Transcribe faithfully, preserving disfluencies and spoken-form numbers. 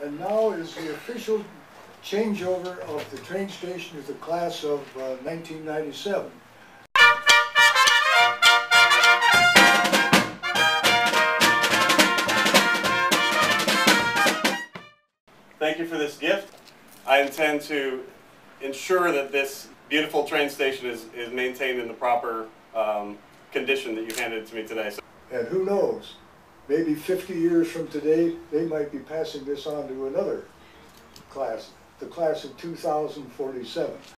And now is the official changeover of the train station to the class of uh, nineteen ninety-seven. Thank you for this gift. I intend to ensure that this beautiful train station is, is maintained in the proper um, condition that you handed to me today. So, And who knows, maybe fifty years from today, they might be passing this on to another class, the class of two thousand forty-seven.